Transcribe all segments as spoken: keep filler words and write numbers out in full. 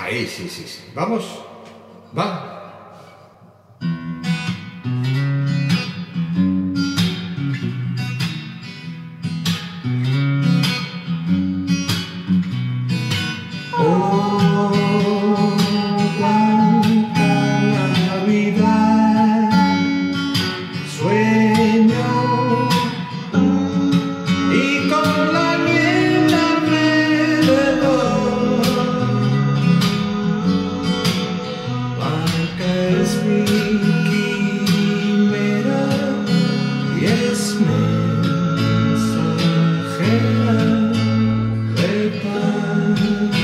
Ahí, sí, sí, sí. Vamos. Va. Oh, cuánta Navidad, sueño y con la miel alrededor, blanca es mi quimera y es mensajera de paz.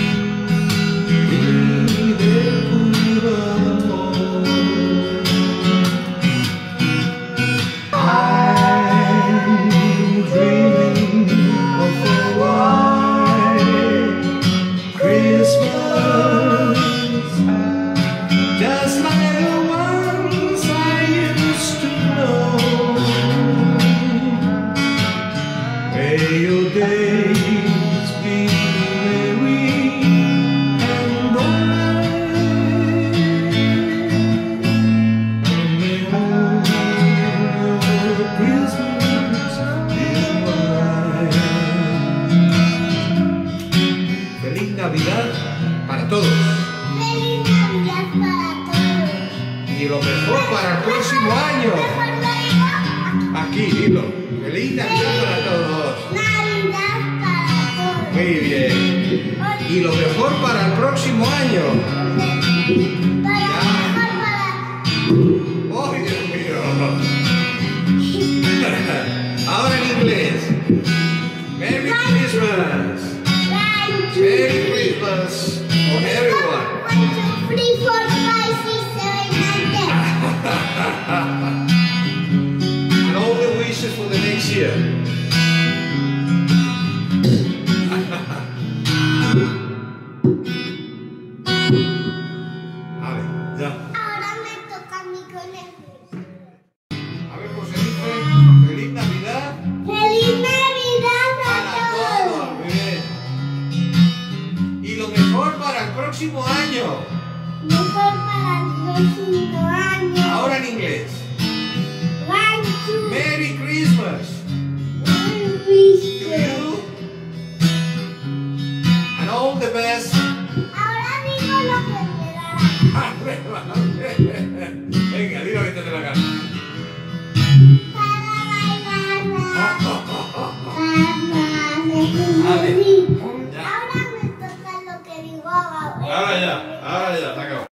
Just like the ones I used to know. May your days be merry and bright. May all your Christmas be mine. Feliz Navidad para todos. ¡Feliz Navidad para todos! Y lo mejor para el próximo año. Aquí, dilo. Feliz Navidad para todos. Navidad para todos. Muy bien. Y lo mejor para el próximo año. Para Ya. mejor para... ¡Ay, Dios mío! Ahora en inglés. Merry Christmas. One, two, Merry Christmas for everyone. one, two, three, four, five, six, seven, nine, ten. And all the wishes for the next year. Vale, ya. Ahora me toca a mí con el... A ver, pues se dice Feliz Navidad ¡Feliz Navidad para a todos. todos! Muy bien. Y lo mejor para el próximo año. Mejor para el próximo año. Ahora en inglés. One, two, Merry Christmas Merry to Christmas. you. And all the best. Ahora digo lo que me da la gana. Venga, dilo que te dé la gana. Para bailar, para Vale. feliz. Ya. Ahora me toca lo que digo ahora. Ahora ya, ahora ya, se acabó.